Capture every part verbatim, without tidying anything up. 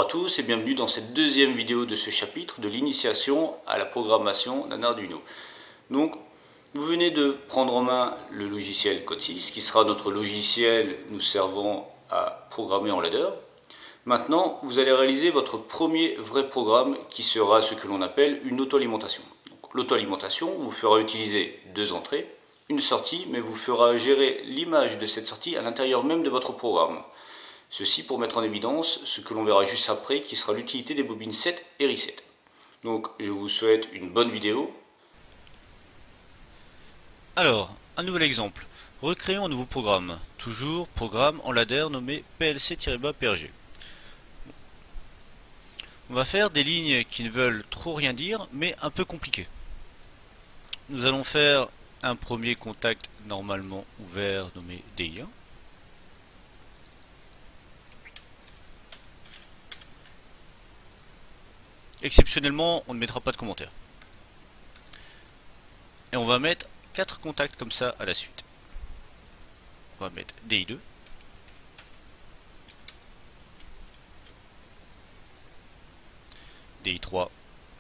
tous et bienvenue dans cette deuxième vidéo de ce chapitre de l'initiation à la programmation d'un Arduino. Donc, vous venez de prendre en main le logiciel Code six, qui sera notre logiciel nous servant à programmer en ladder. Maintenant, vous allez réaliser votre premier vrai programme qui sera ce que l'on appelle une auto-alimentation. L'auto-alimentation vous fera utiliser deux entrées, une sortie, mais vous fera gérer l'image de cette sortie à l'intérieur même de votre programme. Ceci pour mettre en évidence ce que l'on verra juste après, qui sera l'utilité des bobines sept et reset. Donc je vous souhaite une bonne vidéo. Alors, un nouvel exemple. Recréons un nouveau programme. Toujours programme en ladder nommé P L C-P R G. On va faire des lignes qui ne veulent trop rien dire, mais un peu compliquées. Nous allons faire un premier contact normalement ouvert nommé D I un. Exceptionnellement, on ne mettra pas de commentaire. Et on va mettre quatre contacts comme ça à la suite. On va mettre D I deux. D I trois.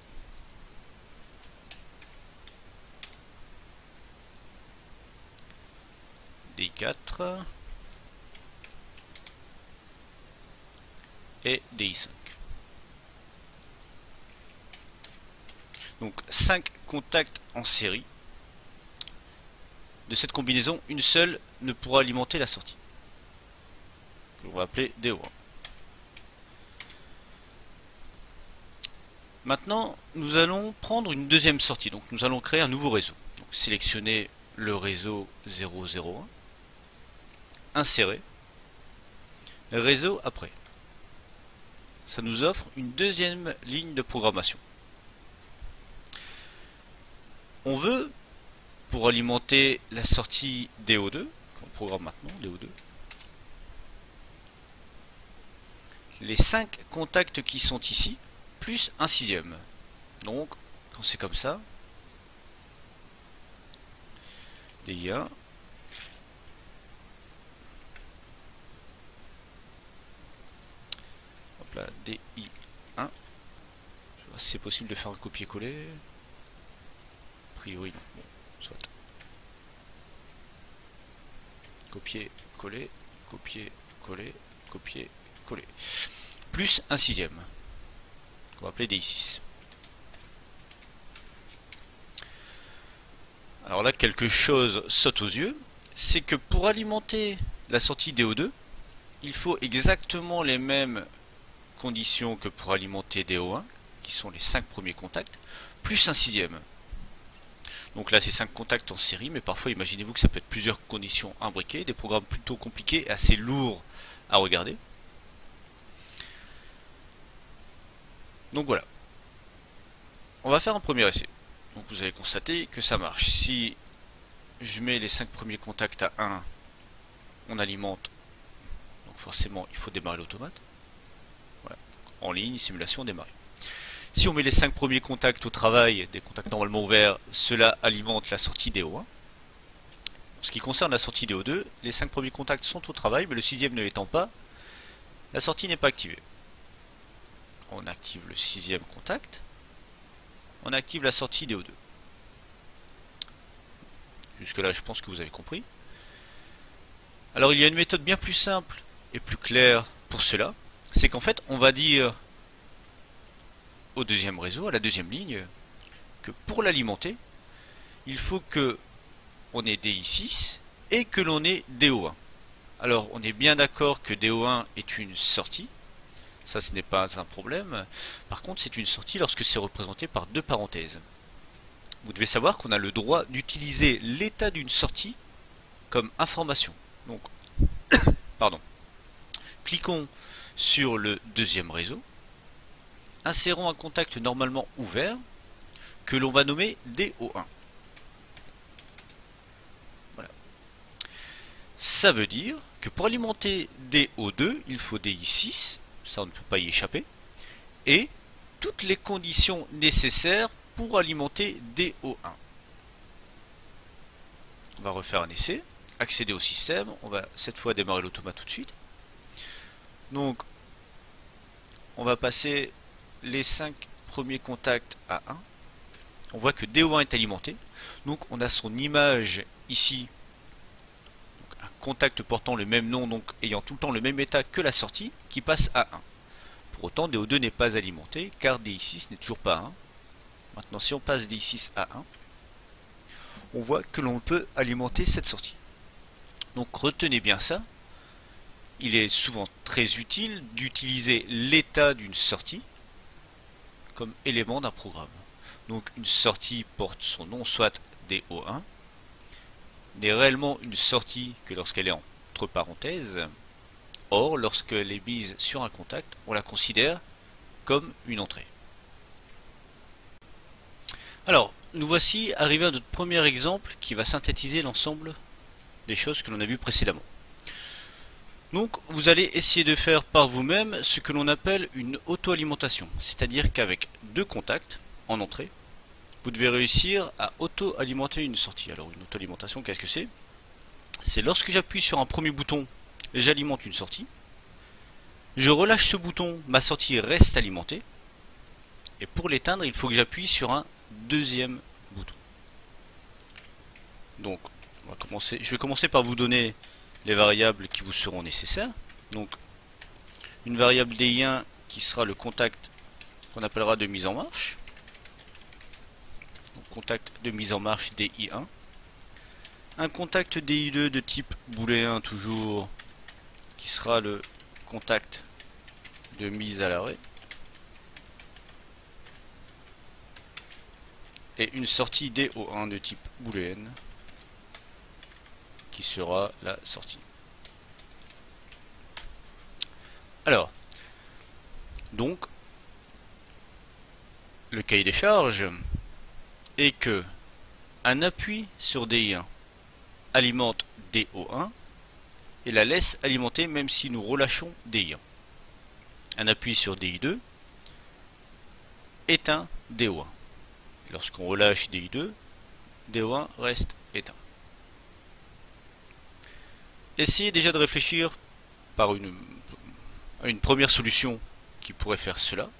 D I quatre. Et D I cinq. Donc cinq contacts en série. De cette combinaison, une seule ne pourra alimenter la sortie, que l'on va appeler D O un. Maintenant, nous allons prendre une deuxième sortie. Donc nous allons créer un nouveau réseau. Donc, sélectionner le réseau zéro zéro un, insérer, réseau après. Ça nous offre une deuxième ligne de programmation. On veut, pour alimenter la sortie D O deux, qu'on programme maintenant, D O deux, les cinq contacts qui sont ici, plus un sixième. Donc, quand c'est comme ça, D I un, hop là, D I un, je vais voir si c'est possible de faire un copier-coller. A priori non, bon, soit. Copier, coller, copier, coller, copier, coller. Plus un sixième, qu'on va appeler D I six. Alors là, quelque chose saute aux yeux, c'est que pour alimenter la sortie D O deux, il faut exactement les mêmes conditions que pour alimenter D O un, qui sont les cinq premiers contacts, plus un sixième. Donc là c'est cinq contacts en série, mais parfois imaginez-vous que ça peut être plusieurs conditions imbriquées, des programmes plutôt compliqués et assez lourds à regarder. Donc voilà. On va faire un premier essai. Donc vous allez constater que ça marche. Si je mets les cinq premiers contacts à un, on alimente. Donc forcément il faut démarrer l'automate. Voilà. En ligne, simulation démarrer. Si on met les cinq premiers contacts au travail, des contacts normalement ouverts, cela alimente la sortie D O un. En ce qui concerne la sortie D O deux, les cinq premiers contacts sont au travail, mais le sixième ne l'étant pas, la sortie n'est pas activée. On active le sixième contact, on active la sortie D O deux. Jusque là, je pense que vous avez compris. Alors il y a une méthode bien plus simple et plus claire pour cela, c'est qu'en fait, on va dire au deuxième réseau, à la deuxième ligne, que pour l'alimenter, il faut que on ait D I six et que l'on ait D O un. Alors on est bien d'accord que D O un est une sortie, ça ce n'est pas un problème. Par contre c'est une sortie lorsque c'est représenté par deux parenthèses. Vous devez savoir qu'on a le droit d'utiliser l'état d'une sortie comme information. Donc, pardon. Cliquons sur le deuxième réseau. Insérons un contact normalement ouvert que l'on va nommer D O un. Voilà. Ça veut dire que pour alimenter D O deux, il faut D I six, ça on ne peut pas y échapper, et toutes les conditions nécessaires pour alimenter D O un. On va refaire un essai, accéder au système, on va cette fois démarrer l'automate tout de suite. Donc on va passer les cinq premiers contacts à un. On voit que D O un est alimenté. Donc on a son image ici. Donc, un contact portant le même nom, donc ayant tout le temps le même état que la sortie, qui passe à un. Pour autant, D O deux n'est pas alimenté, car D I six n'est toujours pas à un. Maintenant, si on passe D I six à un, on voit que l'on peut alimenter cette sortie. Donc retenez bien ça. Il est souvent très utile d'utiliser l'état d'une sortie comme élément d'un programme. Donc une sortie porte son nom, soit D O un, n'est réellement une sortie que lorsqu'elle est entre parenthèses. Or, lorsqu'elle est mise sur un contact, on la considère comme une entrée. Alors, nous voici arrivés à notre premier exemple qui va synthétiser l'ensemble des choses que l'on a vues précédemment. Donc, vous allez essayer de faire par vous-même ce que l'on appelle une auto-alimentation, c'est-à-dire qu'avec deux contacts en entrée, vous devez réussir à auto-alimenter une sortie. Alors, une auto-alimentation, qu'est-ce que c'est? C'est lorsque j'appuie sur un premier bouton, j'alimente une sortie. Je relâche ce bouton, ma sortie reste alimentée. Et pour l'éteindre, il faut que j'appuie sur un deuxième bouton. Donc, on va commencer. Je vais commencer par vous donner les variables qui vous seront nécessaires. Donc, une variable D I un qui sera le contact qu'on appellera de mise en marche. Donc, contact de mise en marche D I un. Un contact D I deux de type booléen toujours, qui sera le contact de mise à l'arrêt. Et une sortie D O un de type booléenne, qui sera la sortie. Alors, donc, le cahier des charges est que un appui sur D I un alimente D O un et la laisse alimenter même si nous relâchons D I un. Un appui sur D I deux éteint D O un. Lorsqu'on relâche D I deux, D O un reste éteint. Essayez déjà de réfléchir par une, à une première solution qui pourrait faire cela.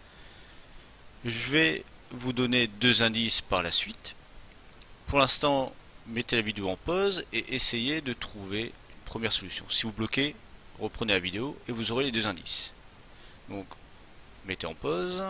Je vais vous donner deux indices par la suite. Pour l'instant, mettez la vidéo en pause et essayez de trouver une première solution. Si vous bloquez, reprenez la vidéo et vous aurez les deux indices. Donc, mettez en pause.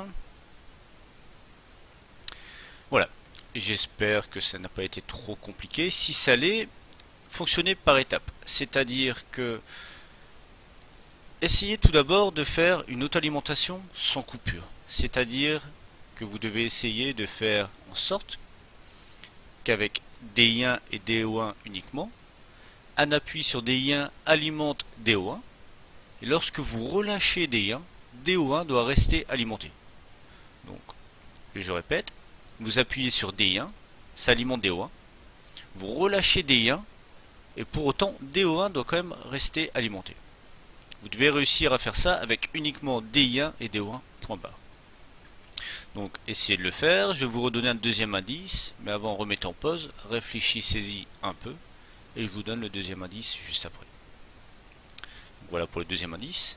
Voilà. J'espère que ça n'a pas été trop compliqué. Si ça l'est, fonctionnez par étapes. C'est-à-dire que essayez tout d'abord de faire une auto-alimentation sans coupure. C'est-à-dire que vous devez essayer de faire en sorte qu'avec D I un et D O un uniquement, un appui sur D I un alimente D O un, et lorsque vous relâchez D I un, D O un doit rester alimenté. Donc, je répète, vous appuyez sur D I un, ça alimente D O un, vous relâchez D I un, et pour autant D O un doit quand même rester alimenté. Vous devez réussir à faire ça avec uniquement D I un et D O un, point barre. Donc essayez de le faire, je vais vous redonner un deuxième indice, mais avant remettez en pause, réfléchissez-y un peu, et je vous donne le deuxième indice juste après. Donc voilà pour le deuxième indice.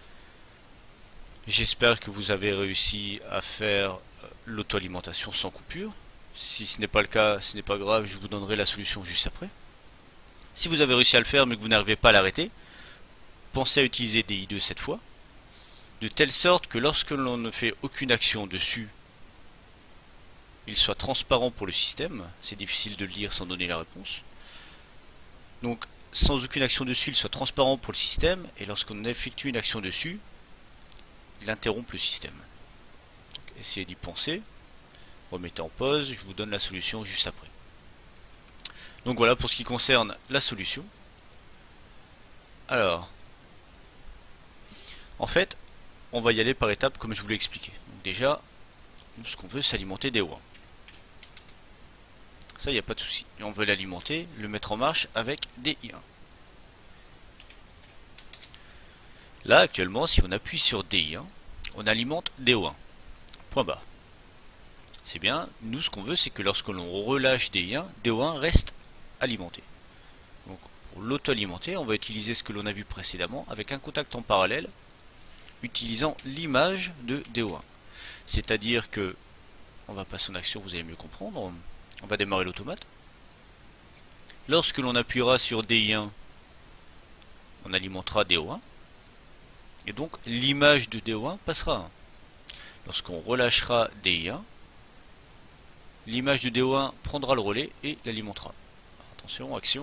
J'espère que vous avez réussi à faire l'auto-alimentation sans coupure. Si ce n'est pas le cas, ce n'est pas grave, je vous donnerai la solution juste après. Si vous avez réussi à le faire mais que vous n'arrivez pas à l'arrêter, pensez à utiliser D I deux cette fois, de telle sorte que lorsque l'on ne fait aucune action dessus, il soit transparent pour le système. C'est difficile de le lire sans donner la réponse. Donc sans aucune action dessus, il soit transparent pour le système, et lorsqu'on effectue une action dessus, il interrompt le système. Donc, essayez d'y penser, remettez en pause, je vous donne la solution juste après. Donc voilà pour ce qui concerne la solution. Alors, en fait, on va y aller par étapes comme je vous l'ai expliqué. Donc déjà, nous, ce qu'on veut, c'est alimenter D O un. Ça, il n'y a pas de souci. Et on veut l'alimenter, le mettre en marche avec D I un. Là, actuellement, si on appuie sur D I un, on alimente D O un. Point barre. C'est bien. Nous, ce qu'on veut, c'est que lorsque l'on relâche D I un, D O un reste alimenté. Donc, pour l'auto-alimenter, on va utiliser ce que l'on a vu précédemment avec un contact en parallèle utilisant l'image de D O un. C'est-à-dire que, on va passer en action, vous allez mieux comprendre, on va démarrer l'automate. Lorsque l'on appuiera sur D I un, on alimentera D O un, et donc l'image de D O un passera à un. Lorsqu'on relâchera D I un, l'image de D O un prendra le relais et l'alimentera. Attention, action.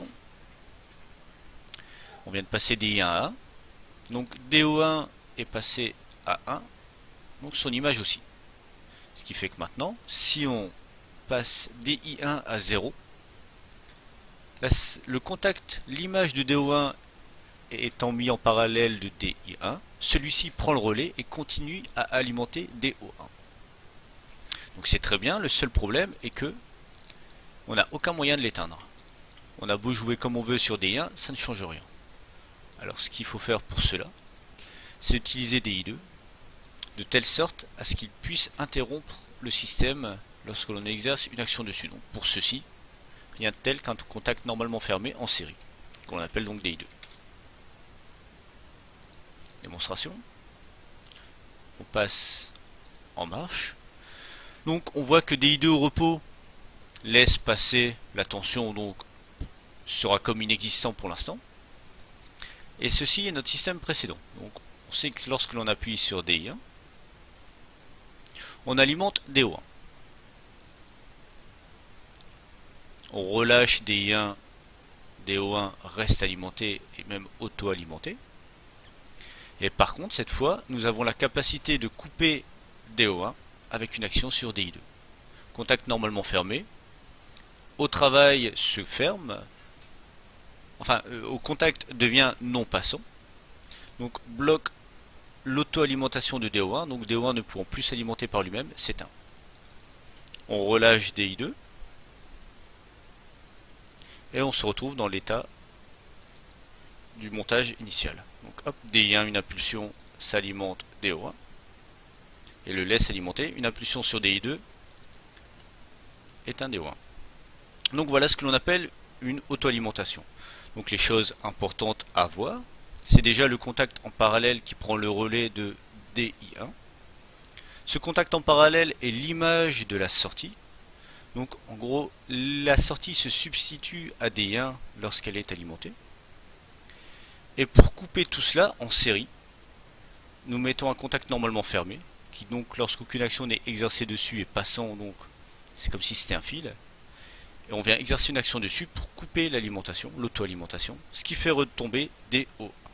On vient de passer D I un à un. Donc D O un est passé à un. Donc son image aussi. Ce qui fait que maintenant, si on passe D I un à zéro, la, le contact, l'image de D O un étant mis en parallèle de D I un, celui-ci prend le relais et continue à alimenter D O un. Donc c'est très bien, le seul problème est que on n'a aucun moyen de l'éteindre. On a beau jouer comme on veut sur D I un, ça ne change rien. Alors ce qu'il faut faire pour cela, c'est utiliser D I deux, de telle sorte à ce qu'il puisse interrompre le système lorsque l'on exerce une action dessus. Donc pour ceci, rien de tel qu'un contact normalement fermé en série, qu'on appelle donc D I deux. Démonstration. On passe en marche. Donc on voit que D I deux au repos laisse passer la tension, donc sera comme inexistant pour l'instant. Et ceci est notre système précédent. Donc on sait que lorsque l'on appuie sur D I un, on alimente D O un. On relâche D I un, D O un reste alimenté et même auto-alimenté. Et par contre, cette fois, nous avons la capacité de couper D O un avec une action sur D I deux. Contact normalement fermé. Au travail se ferme. Enfin, euh, au contact devient non passant. Donc bloque l'auto-alimentation de D O un. Donc D O un ne pouvant plus s'alimenter par lui-même, s'éteint. On relâche D I deux. Et on se retrouve dans l'état du montage initial. Donc hop, D I un, une impulsion, s'alimente D O un. Et le laisse alimenter. Une impulsion sur D I deux éteint D O un. Donc voilà ce que l'on appelle une auto-alimentation. Donc les choses importantes à voir, c'est déjà le contact en parallèle qui prend le relais de D I un. Ce contact en parallèle est l'image de la sortie. Donc en gros, la sortie se substitue à D I un lorsqu'elle est alimentée. Et pour couper tout cela en série, nous mettons un contact normalement fermé, qui donc lorsqu'aucune action n'est exercée dessus est passant, donc c'est comme si c'était un fil. Et on vient exercer une action dessus pour couper l'alimentation, l'auto-alimentation, ce qui fait retomber D O un.